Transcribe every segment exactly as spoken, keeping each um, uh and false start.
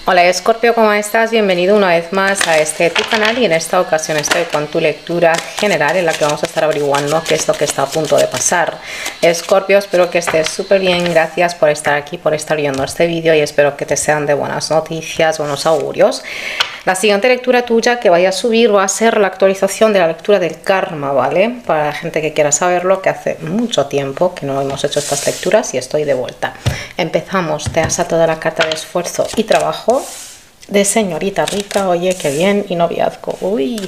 Hola Escorpio, ¿cómo estás? Bienvenido una vez más a este tu canal y en esta ocasión estoy con tu lectura general en la que vamos a estar averiguando qué es lo que está a punto de pasar. Escorpio, espero que estés súper bien, gracias por estar aquí, por estar viendo este vídeo y espero que te sean de buenas noticias, buenos augurios. La siguiente lectura tuya que vaya a subir va a ser la actualización de la lectura del karma, ¿vale? Para la gente que quiera saberlo, que hace mucho tiempo que no hemos hecho estas lecturas y estoy de vuelta. Empezamos, te has atado la carta de esfuerzo y trabajo de señorita rica, oye, qué bien, y noviazgo, uy,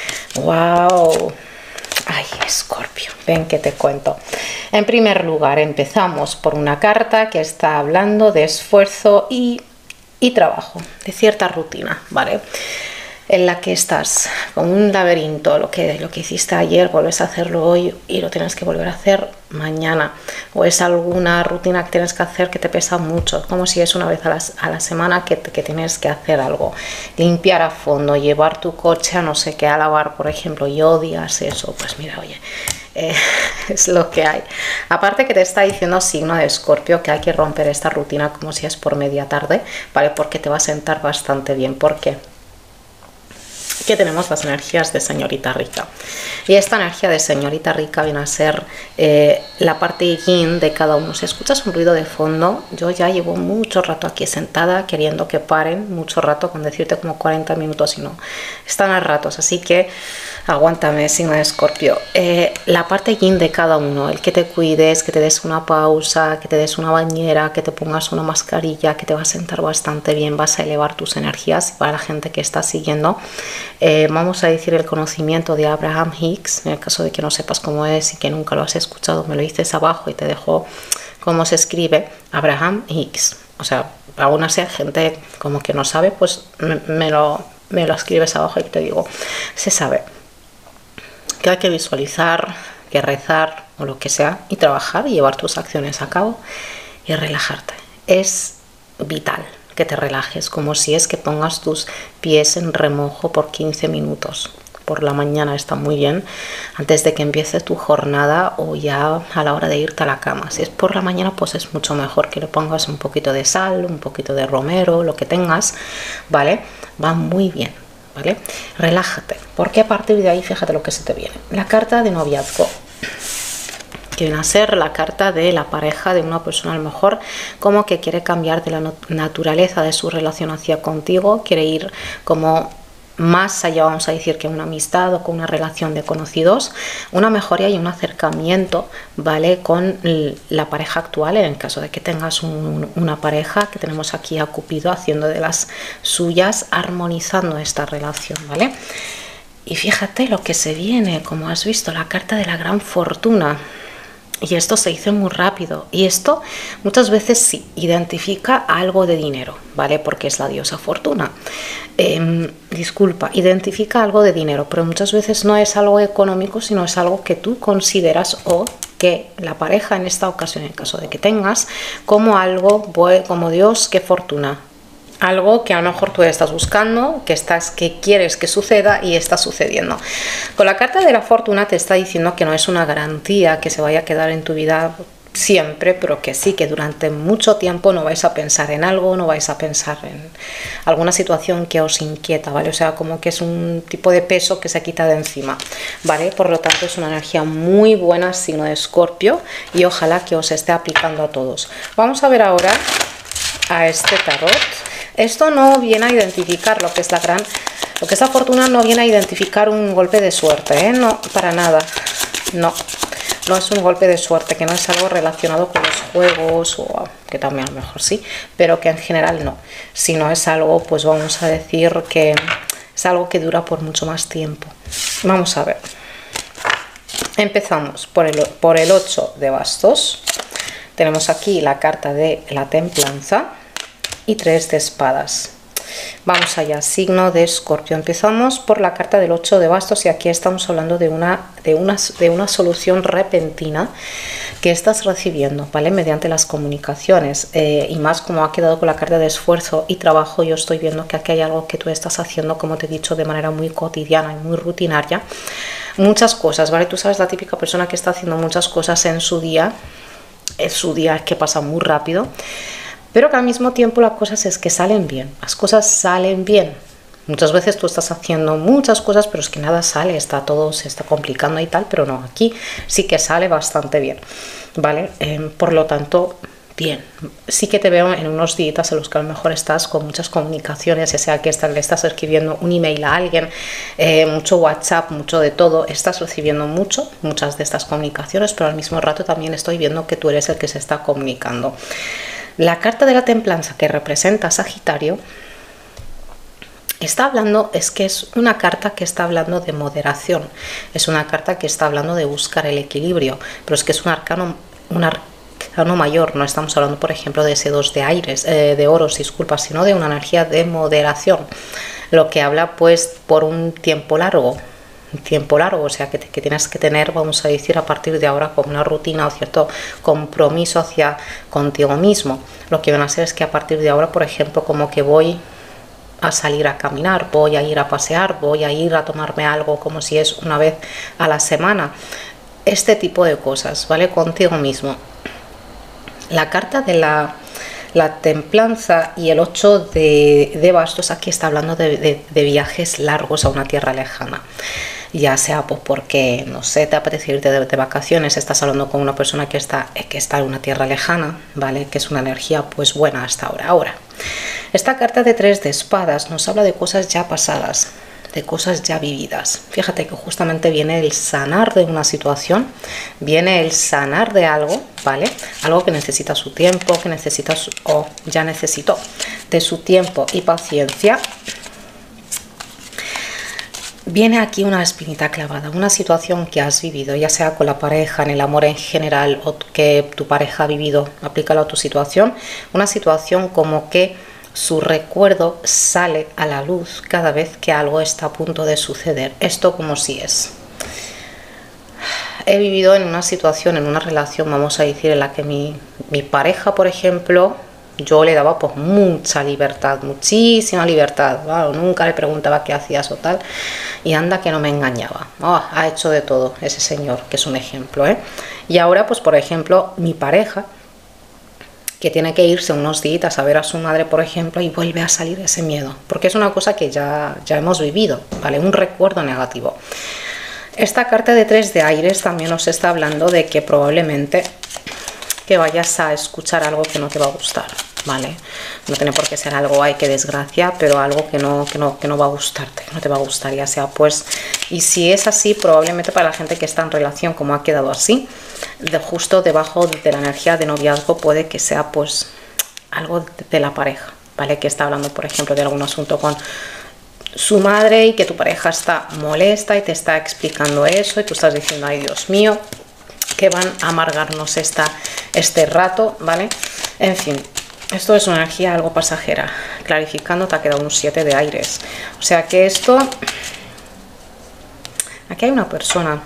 wow. Ay, Escorpio, ven que te cuento. En primer lugar, empezamos por una carta que está hablando de esfuerzo y y trabajo, de cierta rutina, ¿vale? En la que estás con un laberinto, lo que, lo que hiciste ayer, vuelves a hacerlo hoy y lo tienes que volver a hacer mañana, o es alguna rutina que tienes que hacer que te pesa mucho, como si es una vez a la, a la semana que, que tienes que hacer algo, limpiar a fondo, llevar tu coche a no sé qué, a lavar, por ejemplo, y odias eso, pues mira, oye, Eh, es lo que hay. Aparte que te está diciendo signo de Escorpio que hay que romper esta rutina como si es por media tarde, ¿vale? Porque te va a sentar bastante bien. ¿Por qué? Que tenemos las energías de señorita rica y esta energía de señorita rica viene a ser eh, la parte yin de cada uno. Si escuchas un ruido de fondo, yo ya llevo mucho rato aquí sentada queriendo que paren, mucho rato, con decirte como cuarenta minutos y no, están a ratos, así que aguántame, signo de Escorpio. Eh, la parte yin de cada uno, el que te cuides, que te des una pausa, que te des una bañera, que te pongas una mascarilla, que te va a sentar bastante bien, vas a elevar tus energías. Para la gente que está siguiendo, eh, vamos a decir el conocimiento de Abraham Hicks, en el caso de que no sepas cómo es y que nunca lo has escuchado, me lo dices abajo y te dejo cómo se escribe Abraham Hicks. O sea, aún así hay gente como que no sabe, pues me, me, lo, me lo escribes abajo y te digo, se sabe que hay que visualizar, que rezar o lo que sea y trabajar y llevar tus acciones a cabo y relajarte. Es vital que te relajes, como si es que pongas tus pies en remojo por quince minutos. Por la mañana está muy bien, antes de que empiece tu jornada o ya a la hora de irte a la cama. Si es por la mañana, pues es mucho mejor que le pongas un poquito de sal, un poquito de romero, lo que tengas, ¿vale? Va muy bien. ¿Vale? Relájate, porque a partir de ahí fíjate lo que se te viene. La carta de noviazgo, que viene a ser la carta de la pareja de una persona a lo mejor como que quiere cambiar de la naturaleza de su relación hacia contigo, quiere ir como más allá, vamos a decir, que una amistad o con una relación de conocidos, una mejoría y un acercamiento, ¿vale? Con la pareja actual, en el caso de que tengas un, una pareja, que tenemos aquí a Cupido haciendo de las suyas, armonizando esta relación, ¿vale? Y fíjate lo que se viene, como has visto, la carta de la gran fortuna. Y esto se dice muy rápido y esto muchas veces sí identifica algo de dinero, ¿vale? Porque es la diosa fortuna. Eh, disculpa, identifica algo de dinero, pero muchas veces no es algo económico, sino es algo que tú consideras o que la pareja en esta ocasión, en caso de que tengas, como algo, como Dios, qué fortuna. Algo que a lo mejor tú estás buscando, que, estás, que quieres que suceda y está sucediendo. Con la carta de la fortuna te está diciendo que no es una garantía que se vaya a quedar en tu vida siempre, pero que sí, que durante mucho tiempo no vais a pensar en algo, no vais a pensar en alguna situación que os inquieta, ¿vale? O sea, como que es un tipo de peso que se quita de encima, ¿vale? Por lo tanto, es una energía muy buena, signo de Escorpio, y ojalá que os esté aplicando a todos. Vamos a ver ahora a este tarot. Esto no viene a identificar lo que es la gran, lo que es la fortuna, no viene a identificar un golpe de suerte, ¿eh? No, para nada, no, no es un golpe de suerte, que no es algo relacionado con los juegos, o que también a lo mejor sí, pero que en general no, sino es algo, pues vamos a decir que es algo que dura por mucho más tiempo. Vamos a ver, empezamos por el, por el ocho de bastos, tenemos aquí la carta de la templanza, y tres de espadas. Vamos allá, signo de Escorpio. Empezamos por la carta del ocho de bastos y aquí estamos hablando de una, de una, de una solución repentina que estás recibiendo, ¿vale? Mediante las comunicaciones, eh, y más como ha quedado con la carta de esfuerzo y trabajo, yo estoy viendo que aquí hay algo que tú estás haciendo, como te he dicho, de manera muy cotidiana y muy rutinaria. Muchas cosas, ¿vale? Tú sabes, la típica persona que está haciendo muchas cosas en su día, es su día que pasa muy rápido. pero que al mismo tiempo las cosas es que salen bien, las cosas salen bien. Muchas veces tú estás haciendo muchas cosas, pero es que nada sale, está todo, se está complicando y tal, pero no, aquí sí que sale bastante bien, ¿vale? Eh, por lo tanto, bien, sí que te veo en unos días en los que a lo mejor estás con muchas comunicaciones, ya sea que estás, le estás escribiendo un email a alguien, eh, mucho WhatsApp, mucho de todo, estás recibiendo mucho, muchas de estas comunicaciones, pero al mismo rato también estoy viendo que tú eres el que se está comunicando. La carta de la templanza que representa a Sagitario está hablando, es que es una carta que está hablando de moderación, es una carta que está hablando de buscar el equilibrio, pero es que es un arcano, un arcano mayor, no estamos hablando por ejemplo de ese dos de aires, eh, de oros, disculpa, sino de una energía de moderación, lo que habla pues por un tiempo largo, un tiempo largo, o sea que, te, que tienes que tener, vamos a decir, a partir de ahora como una rutina o cierto compromiso hacia contigo mismo. Lo que van a hacer es que a partir de ahora, por ejemplo, como que voy a salir a caminar, voy a ir a pasear, voy a ir a tomarme algo como si es una vez a la semana, este tipo de cosas, ¿vale? Contigo mismo. La carta de la, la templanza y el ocho de, de bastos aquí está hablando de, de, de viajes largos a una tierra lejana, ya sea pues porque, no sé, te apetece irte de, de vacaciones, estás hablando con una persona que está, que está en una tierra lejana, ¿vale? Que es una energía pues buena hasta ahora. Ahora, esta carta de tres de espadas nos habla de cosas ya pasadas, de cosas ya vividas. Fíjate que justamente viene el sanar de una situación, viene el sanar de algo, ¿vale? Algo que necesita su tiempo, que necesita su, o ya necesitó de su tiempo y paciencia. Viene aquí una espinita clavada, una situación que has vivido, ya sea con la pareja, en el amor en general, o que tu pareja ha vivido, aplícalo a tu situación, una situación como que su recuerdo sale a la luz cada vez que algo está a punto de suceder. Esto como si es. He vivido en una situación, en una relación, vamos a decir, en la que mi, mi pareja, por ejemplo, yo le daba pues mucha libertad, muchísima libertad, claro, nunca le preguntaba qué hacías o tal, y anda que no me engañaba. Oh, ha hecho de todo ese señor, que es un ejemplo, ¿eh? Y ahora, pues por ejemplo, mi pareja, que tiene que irse unos días a ver a su madre, por ejemplo, y vuelve a salir ese miedo, porque es una cosa que ya, ya hemos vivido, ¿vale? Un recuerdo negativo. Esta carta de tres de aires también nos está hablando de que probablemente que vayas a escuchar algo que no te va a gustar, ¿vale? No tiene por qué ser algo, ay, qué desgracia, pero algo que no, que no, que no va a gustarte, que no te va a gustar, ya sea pues, y si es así, probablemente para la gente que está en relación, como ha quedado así, de justo debajo de la energía de noviazgo, puede que sea pues algo de, de la pareja, ¿vale? Que está hablando, por ejemplo, de algún asunto con su madre y que tu pareja está molesta y te está explicando eso y tú estás diciendo, ay, Dios mío, que van a amargarnos esta, este rato, ¿vale? En fin, esto es una energía algo pasajera. Clarificando, te ha quedado un siete de aires. O sea que esto... Aquí hay una persona.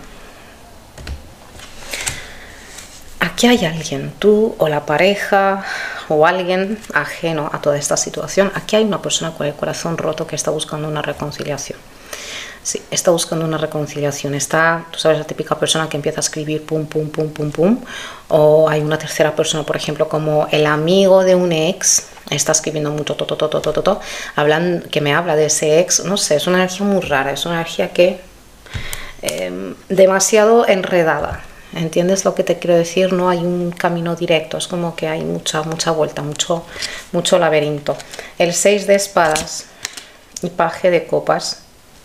Aquí hay alguien, tú o la pareja o alguien ajeno a toda esta situación. Aquí hay una persona con el corazón roto que está buscando una reconciliación. Sí, está buscando una reconciliación. Está, tú sabes, la típica persona que empieza a escribir pum, pum, pum, pum, pum. O hay una tercera persona, por ejemplo, como el amigo de un ex, está escribiendo mucho, to, to, to, to, to, to, to, hablan, que me habla de ese ex. No sé, es una energía muy rara, es una energía que eh, demasiado enredada. ¿Entiendes lo que te quiero decir? No hay un camino directo, es como que hay mucha, mucha vuelta, mucho, mucho laberinto. El seis de espadas y paje de copas.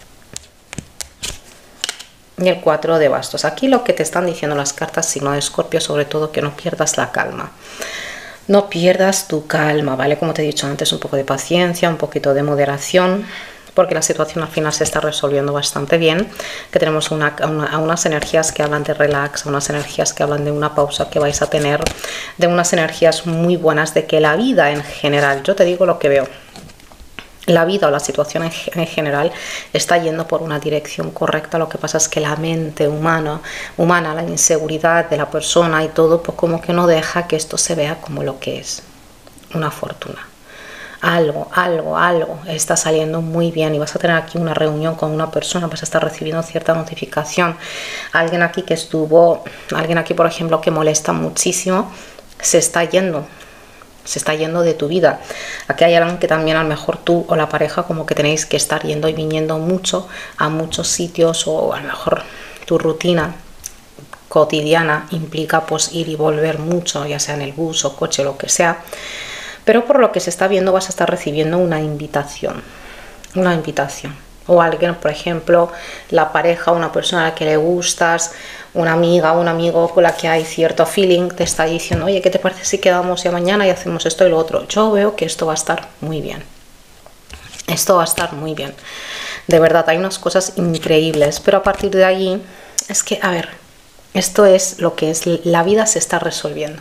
Y el cuatro de bastos. Aquí lo que te están diciendo las cartas, signo de Escorpio, sobre todo que no pierdas la calma. No pierdas tu calma, ¿vale? Como te he dicho antes, un poco de paciencia, un poquito de moderación, porque la situación al final se está resolviendo bastante bien, que tenemos una, una, unas energías que hablan de relax, unas energías que hablan de una pausa que vais a tener, de unas energías muy buenas, de que la vida en general, yo te digo lo que veo, la vida o la situación en, en general está yendo por una dirección correcta. Lo que pasa es que la mente humana, humana, la inseguridad de la persona y todo, pues como que no deja que esto se vea como lo que es, una fortuna. Algo, algo, algo está saliendo muy bien y vas a tener aquí una reunión con una persona, vas a estar recibiendo cierta notificación. Alguien aquí que estuvo, alguien aquí por ejemplo que molesta muchísimo, se está yendo. se está yendo de tu vida. Aquí hay alguien que también a lo mejor tú o la pareja como que tenéis que estar yendo y viniendo mucho a muchos sitios, o a lo mejor tu rutina cotidiana implica pues ir y volver mucho, ya sea en el bus o coche, lo que sea. Pero por lo que se está viendo vas a estar recibiendo una invitación, una invitación. O alguien, por ejemplo, la pareja, una persona a la que le gustas, una amiga, un amigo con la que hay cierto feeling, te está diciendo, oye, ¿qué te parece si quedamos ya mañana y hacemos esto y lo otro? Yo veo que esto va a estar muy bien. Esto va a estar muy bien. De verdad, hay unas cosas increíbles, pero a partir de allí, es que, a ver, esto es lo que es, la vida se está resolviendo.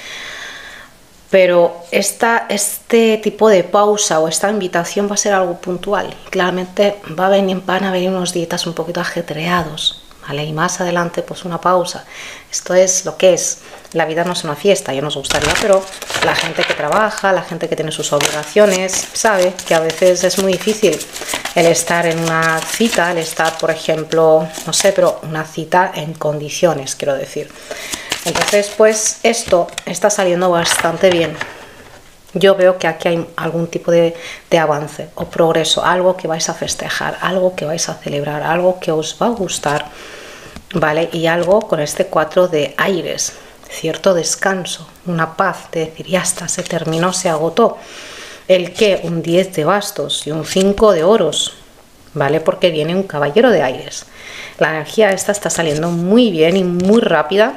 Pero esta, este tipo de pausa o esta invitación va a ser algo puntual. Claramente va a venir, van a venir unos días un poquito ajetreados, ¿vale? Y más adelante pues una pausa. Esto es lo que es. La vida no es una fiesta, ya nos gustaría, pero la gente que trabaja, la gente que tiene sus obligaciones, sabe que a veces es muy difícil el estar en una cita, el estar, por ejemplo, no sé, pero una cita en condiciones, quiero decir. Entonces, pues esto está saliendo bastante bien. Yo veo que aquí hay algún tipo de, de avance o progreso, algo que vais a festejar, algo que vais a celebrar, algo que os va a gustar, ¿vale? Y algo con este cuatro de aires, cierto descanso, una paz, de decir, ya está, se terminó, se agotó. El que un diez de bastos y un cinco de oros, ¿vale? Porque viene un caballero de aires. La energía esta está saliendo muy bien y muy rápida.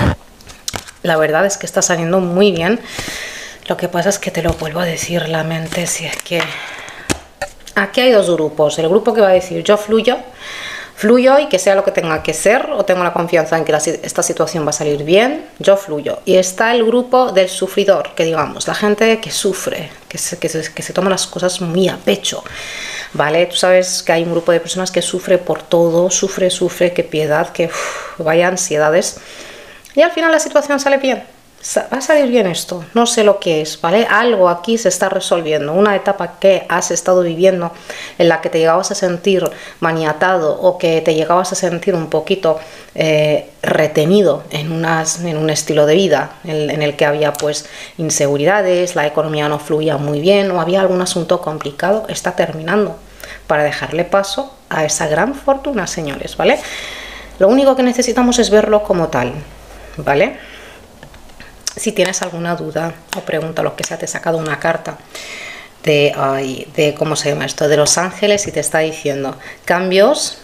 La verdad es que está saliendo muy bien. Lo que pasa es que te lo vuelvo a decir, la mente, si es que... Aquí hay dos grupos. El grupo que va a decir, yo fluyo, fluyo y que sea lo que tenga que ser, o tengo la confianza en que la, esta situación va a salir bien, yo fluyo. Y está el grupo del sufridor, que digamos, la gente que sufre, que se, que se, que se toma las cosas muy a pecho, ¿vale? Tú sabes que hay un grupo de personas que sufre por todo, sufre, sufre, qué piedad, que uf, vaya ansiedades. Y al final la situación sale bien. Va a salir bien esto. No sé lo que es, ¿vale? Algo aquí se está resolviendo. Una etapa que has estado viviendo en la que te llegabas a sentir maniatado o que te llegabas a sentir un poquito eh, retenido en, unas, en un estilo de vida en, en el que había pues inseguridades, la economía no fluía muy bien o había algún asunto complicado, está terminando para dejarle paso a esa gran fortuna, señores, ¿vale? Lo único que necesitamos es verlo como tal, ¿vale? Si tienes alguna duda o pregunta, lo que sea, te he sacado una carta de, ay, de ¿cómo se llama esto? De los ángeles y te está diciendo cambios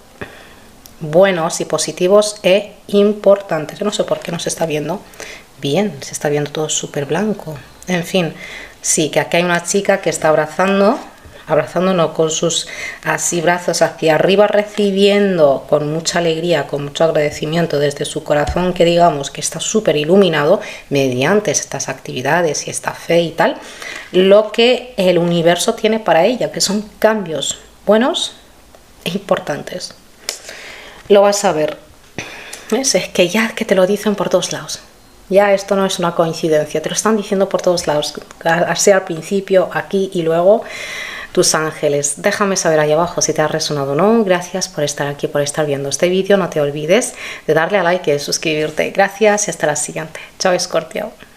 buenos y positivos e importantes. Yo no sé por qué no se está viendo bien, se está viendo todo súper blanco. En fin, sí, que aquí hay una chica que está abrazando, abrazándonos con sus así brazos hacia arriba, recibiendo con mucha alegría, con mucho agradecimiento desde su corazón, que digamos que está súper iluminado mediante estas actividades y esta fe y tal, lo que el universo tiene para ella, que son cambios buenos e importantes. Lo vas a ver. ¿Ves? Es que ya que te lo dicen por todos lados. Ya esto no es una coincidencia, te lo están diciendo por todos lados, así al principio, aquí y luego. Tus ángeles, déjame saber ahí abajo si te ha resonado o no. Gracias por estar aquí, por estar viendo este vídeo. No te olvides de darle a like y de suscribirte. Gracias y hasta la siguiente. Chao, Escorpio.